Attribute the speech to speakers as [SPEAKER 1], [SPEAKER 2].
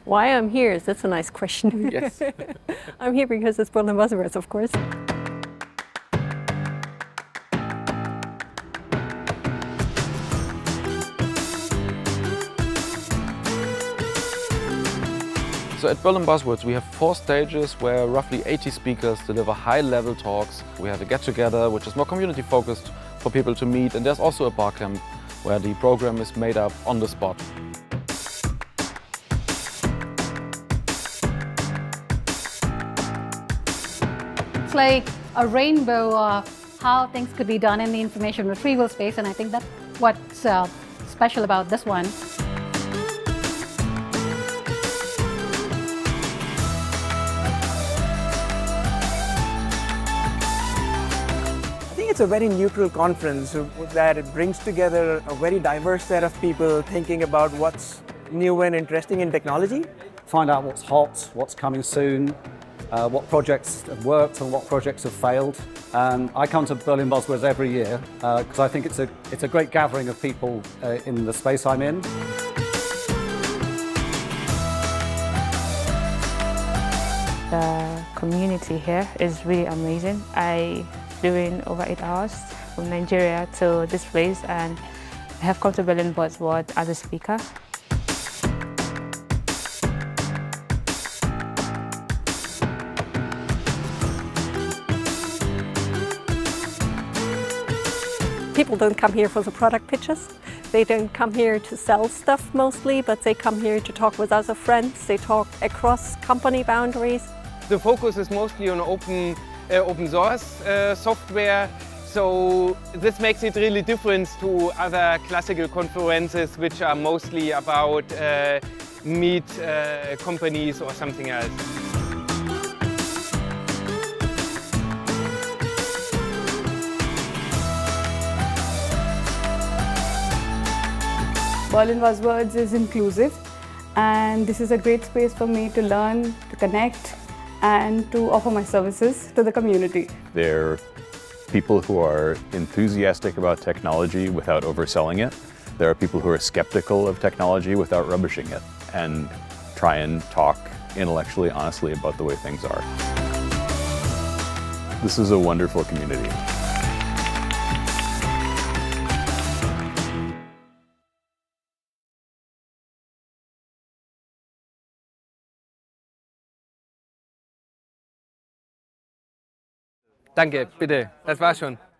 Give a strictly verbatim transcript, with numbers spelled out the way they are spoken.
[SPEAKER 1] Why I'm here is that's a nice question.
[SPEAKER 2] Yes.
[SPEAKER 1] I'm here because it's Berlin Buzzwords, of course.
[SPEAKER 2] So at Berlin Buzzwords we have four stages where roughly eighty speakers deliver high-level talks. We have a get-together which is more community-focused for people to meet, and there's also a barcamp where the program is made up on the spot.
[SPEAKER 3] It's like a rainbow of how things could be done in the information retrieval space, and I think that's what's uh, special about this one.
[SPEAKER 4] It's a very neutral conference that it brings together a very diverse set of people thinking about what's new and interesting in technology.
[SPEAKER 5] Find out what's hot, what's coming soon, uh, what projects have worked and what projects have failed. Um, I come to Berlin Buzzwords every year because uh, I think it's a, it's a great gathering of people uh, in the space I'm in.
[SPEAKER 6] The community here is really amazing. I Doing over eight hours from Nigeria to this place, and I have come to Berlin Buzzwords as a speaker.
[SPEAKER 1] People don't come here for the product pitches. They don't come here to sell stuff mostly, but they come here to talk with other friends. They talk across company boundaries.
[SPEAKER 7] The focus is mostly on open Uh, open source uh, software, so this makes it really different to other classical conferences which are mostly about uh, meet uh, companies or something else.
[SPEAKER 8] Berlin Buzzwords is inclusive, and this is a great space for me to learn, to connect, and to offer my services to the community.
[SPEAKER 9] They're people who are enthusiastic about technology without overselling it. There are people who are skeptical of technology without rubbishing it, and try and talk intellectually honestly about the way things are. This is a wonderful community.
[SPEAKER 7] Danke, bitte, das war's schon.